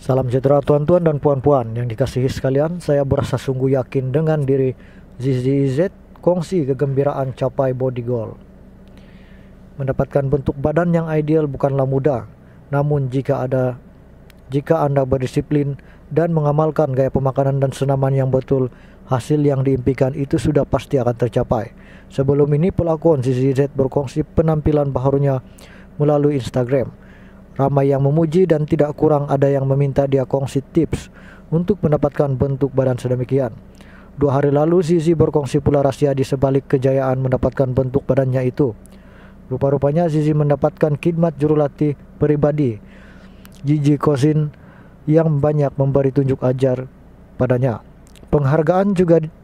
Salam sejahtera tuan-tuan dan puan-puan yang dikasihi sekalian. Saya berasa sungguh yakin dengan diri ZZZ. Kongsi kegembiraan capai body goal. Mendapatkan bentuk badan yang ideal bukanlah mudah. Namun jika Anda berdisiplin dan mengamalkan gaya pemakanan dan senaman yang betul, hasil yang diimpikan itu sudah pasti akan tercapai. Sebelum ini pelakon ZZZ berkongsi penampilan barunya melalui Instagram. Ramai yang memuji dan tidak kurang ada yang meminta dia kongsi tips untuk mendapatkan bentuk badan sedemikian. 2 hari lalu Zizi berkongsi pula rahasia di sebalik kejayaan mendapatkan bentuk badannya itu. Rupa-rupanya Zizi mendapatkan khidmat jurulatih pribadi Gigi Cousin yang banyak memberi tunjuk ajar padanya. Penghargaan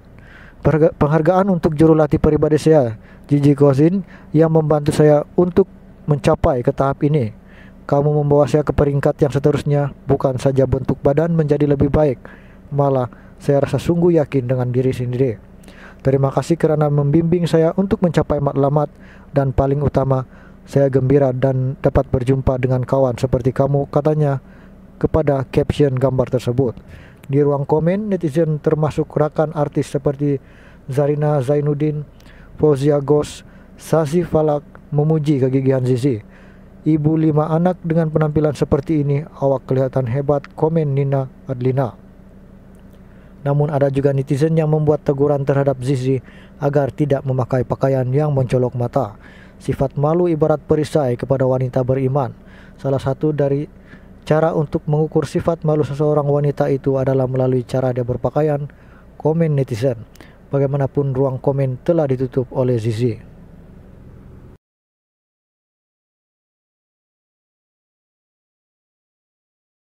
untuk jurulatih pribadi saya, Gigi Cousin, yang membantu saya untuk mencapai ke tahap ini. Kamu membawa saya ke peringkat yang seterusnya. Bukan saja bentuk badan menjadi lebih baik, malah saya rasa sungguh yakin dengan diri sendiri. Terima kasih kerana membimbing saya untuk mencapai matlamat, dan paling utama, saya gembira dan dapat berjumpa dengan kawan seperti kamu, katanya kepada caption gambar tersebut. Di ruang komen, netizen termasuk rakan artis seperti Zarina Zainuddin, Fauzia Gos, Sasi Falak memuji kegigihan Zizi. Ibu 5 anak dengan penampilan seperti ini, awak kelihatan hebat, komen Nina Adlina. Namun ada juga netizen yang membuat teguran terhadap Zizi agar tidak memakai pakaian yang mencolok mata. Sifat malu ibarat perisai kepada wanita beriman. Salah satu dari cara untuk mengukur sifat malu seseorang wanita itu adalah melalui cara dia berpakaian, komen netizen. Bagaimanapun ruang komen telah ditutup oleh Zizi.